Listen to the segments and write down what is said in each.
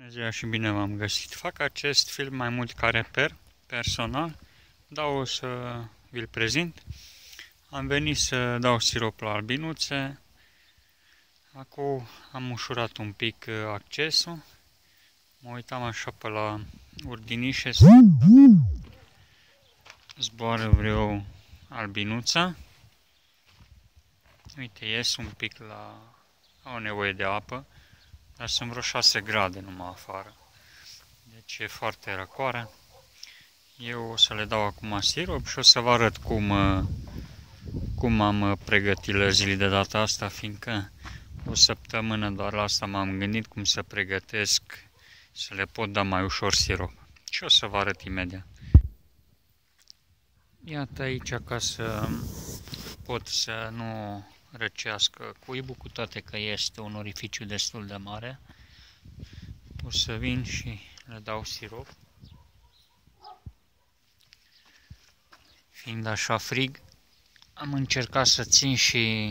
Bună ziua și bine v-am găsit. Fac acest film mai mult ca reper personal, dar o să vi-l prezint. Am venit să dau sirop la albinuțe. Acum am ușurat un pic accesul. Mă uitam așa pe la urdinișe să zboară vreo albinuță. Uite, ies un pic au nevoie de apă, dar sunt vreo 6 grade numai afară. Deci e foarte răcoare. Eu o să le dau acum sirop și o să vă arăt cum am pregătit lăzile de data asta, fiindcă o săptămână doar la asta m-am gândit cum să pregătesc să le pot da mai ușor sirop. Și o să vă arăt imediat. Iată aici ca să pot să nu răcească cuibul, cu toate că este un orificiu destul de mare. O să vin și le dau sirop. Fiind așa frig, am încercat să țin și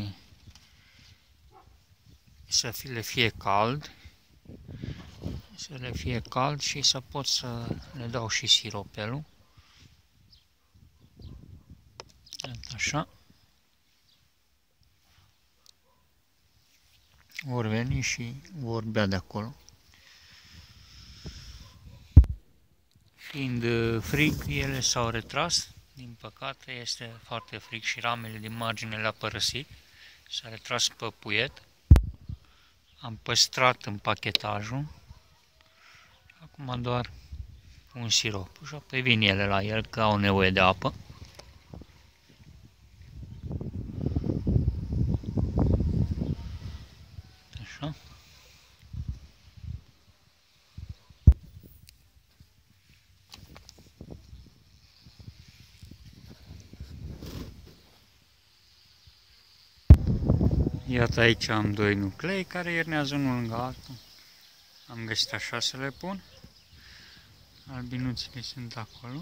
să le fie cald. Să le fie cald și să pot să le dau și siropelul. Iată așa. Vor veni și vor bea de acolo. Fiind frig, ele s-au retras. Din păcate, este foarte frig și ramele din margine le-a părăsit. S-a retras pe puiet. Am păstrat împachetajul. Acum doar un sirop. Și apoi vin ele la el, că au nevoie de apă. Așa. Iată aici am 2 nuclei care iernează unul lângă altul. Am găsit așa să le pun. Albinuțele sunt acolo.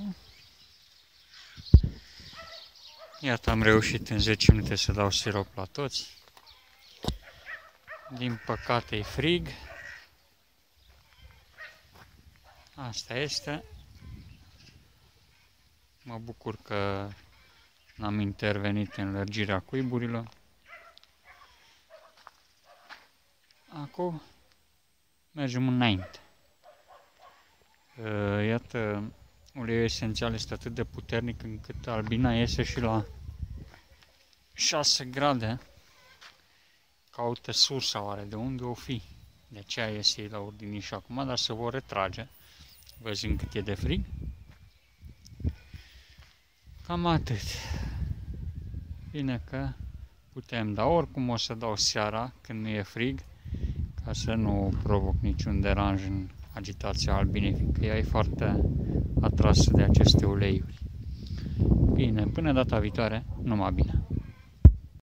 Iată, am reușit în 10 minute să dau sirop la toți. Din păcate e frig. Asta este. Mă bucur că n-am intervenit în lărgirea cuiburilor. Acum mergem înainte. Iată, uleiul esențial este atât de puternic încât albina iese și la 6 grade. Caută sursa oare, de unde o fi. De aceea iese ei la urdiniș acum, dar se vor retrage, văzând cât e de frig. Cam atât. Bine că putem, dar oricum o să dau seara, când nu e frig, ca să nu provoc niciun deranj în agitația albinei, fiindcă ea e foarte atrasă de aceste uleiuri. Bine, până data viitoare, numai bine!